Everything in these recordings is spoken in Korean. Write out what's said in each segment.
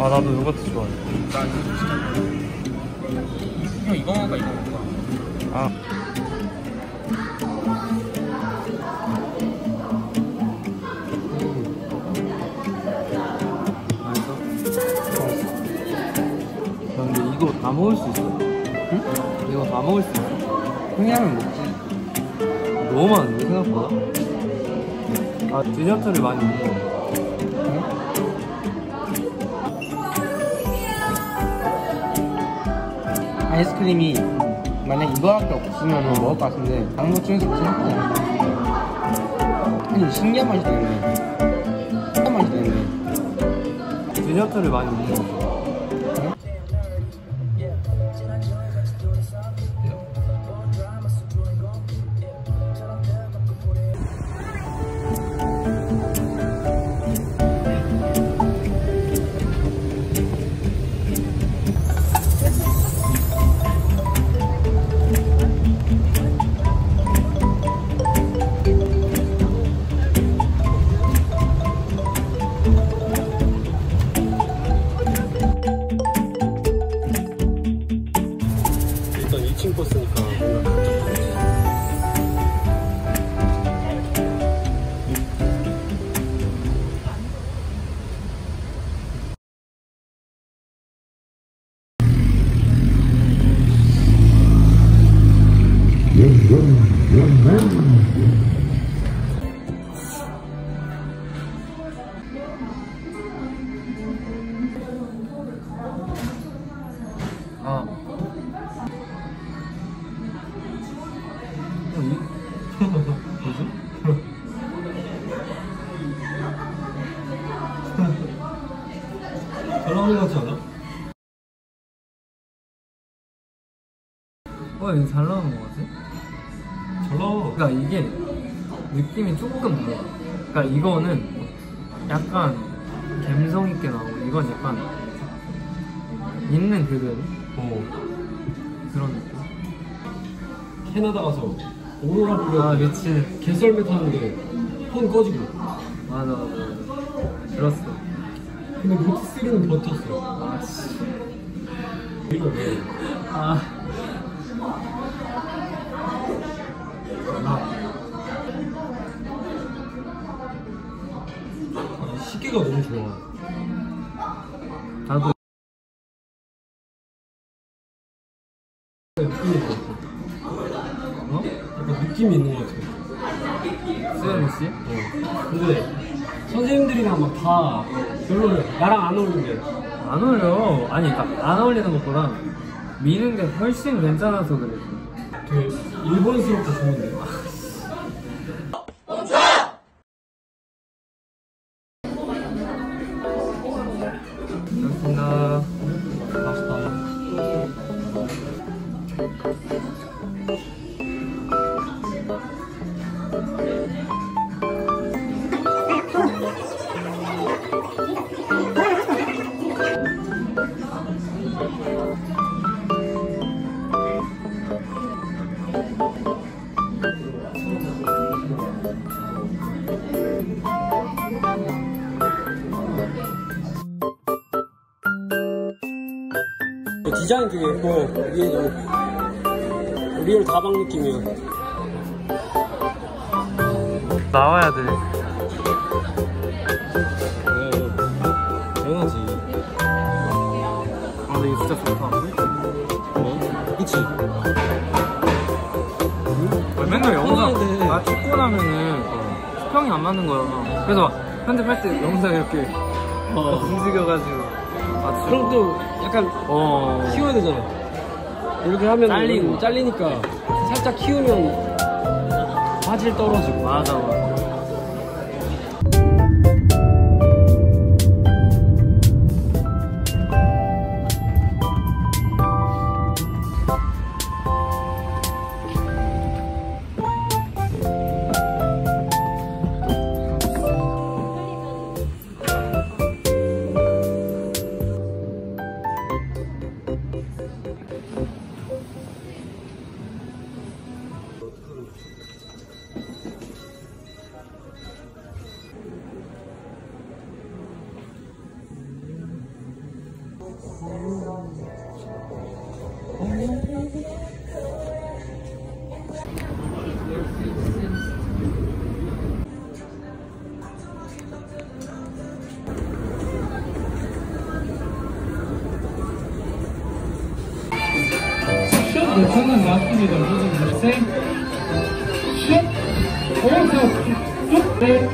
아 나도 요거트 좋아해. 나 이거 진짜 형 이거 먹을까 이거 먹을까? 아 맛있어? 근데 이거 다 먹을 수 있어? 응? 이거 다 먹을 수 있어? 형이 하면 먹지. 너무 많은데 생각보다? 아 디저트를 많이 먹는 거야. 아이스크림이 만약 이거밖에 없으면 먹을 것 같은데 다른 것 중에서 생각보다 아니 신기한 맛이 되네. 신기한 맛이 되네. 디저트를 많이 먹는 거야. 일단 2층 버스니까 뭔가 잘 나오는 것 같지 않아? 이거 잘 나오는 것 같아? 잘 나와. 그러니까 이게 느낌이 조금 달라. 그러니까 이거는 약간 감성 있게 나오고 이건 약간 있는 그대로 그런 느낌. 캐나다 가서 오로라 보려. 아 미친. 개썰매 타는데 폰 꺼지고. 맞아. 들었어. 근데 노트 3는 버텼어. 아씨. 이거 왜? 시계가 너무 좋아. 나도 느낌이 있는 것 같아. 약간 느낌이 있는 것 같아. 수현이 씨? 근데 선생님들이랑 막 다 별로 나랑 안 어울리는데. 안 어울려. 아니 그러니까 안 어울리는 것보다 미는 게 훨씬 괜찮아서 그래. 되게 일본스럽고 좋은데. 고맙습니다. 맛있다. 디자인 되게 예뻐. 위에도 리얼 다방 느낌이야. 나와야 돼. 당연하지. 근데 이거 진짜 좋다는데? 그치? 맨날 영상 찍고 나면은 수평이 안 맞는 거야. 그래서 편집할 때 영상 이렇게 움직여가지고 그럼 또 약간 키워야 되잖아. 이렇게 하면 잘리니까 살짝 키우면 화질 떨어지고. 맞아. 네, 저는 맞습니다. 무슨 셋, 슛, 오른쪽 쭉, 넷,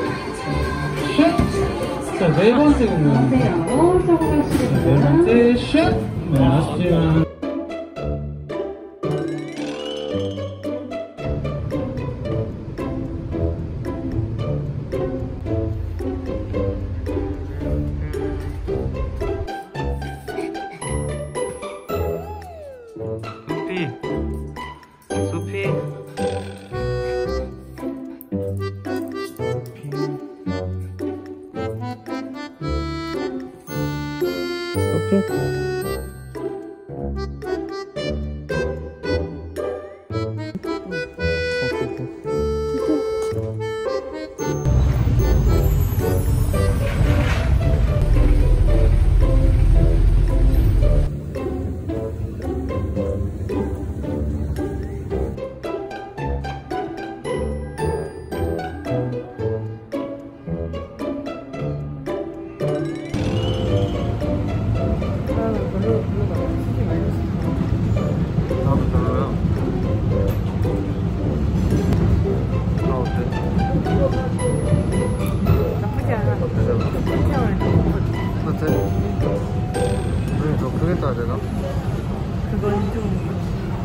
슛. 자, 네 번째 공격. 네 번째 슛. 네, 아쉽지만. 소피 나도 별로야. 아 어때? 나쁘지 않아. 어때? 왜 더 크게 떠야 되나? 그건 좀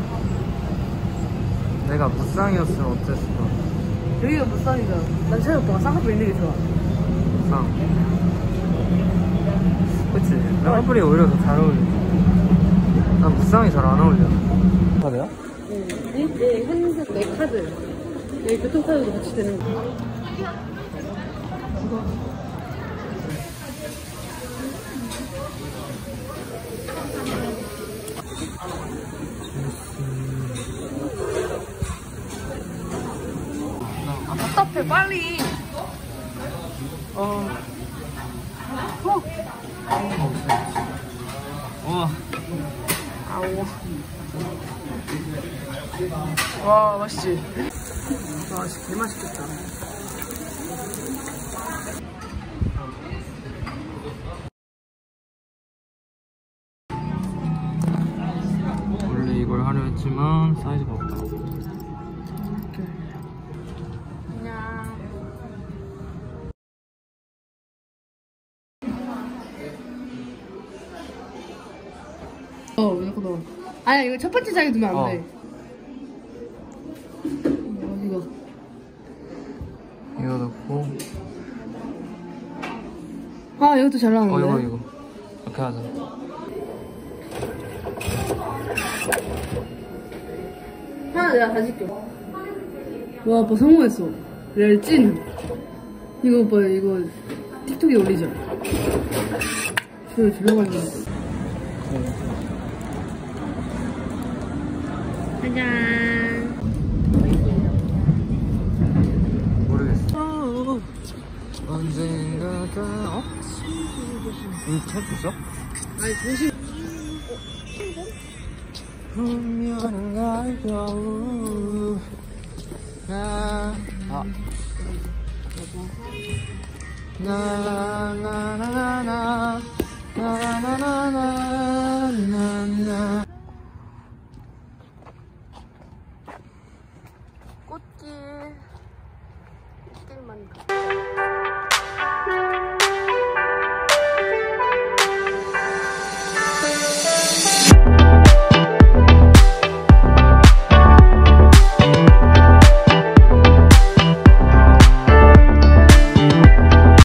내가 무쌍이었으면 어땠어? 여기가 무쌍이잖아. 난 차라리 오빠가 쌍꺼풀 있는 게 좋아. 무쌍. 그치? 쌍꺼풀이 오히려 더 잘 어울려. 난 무쌍이 잘 안 어울려. 카드야? 네, 한석 내 카드. 여기 교통카드도 같이 되는 거. 답답해, 빨리. 와. 아우. 와, 맛있지? 와, 진짜 개 맛있겠다. 원래 이걸 하려 했지만 사이즈가 없다. 안녕. 이거 넣어. 아니야, 이거 첫 번째 장에 두면 안 돼. 이거. 이거 넣고. 아, 이것도 잘 나오는데. 이거. 이렇게 하자. 하나 내가 가질게. 와, 오빠 성공했어. 레알 찐. 이거 오빠, 이거 틱톡에 올리자. 저기 들어가는 거. 짜잔. 모르겠어. 언젠가가 이거 찾았어? 아니, 조심. 분명한 날 겨우 꽃길만 가.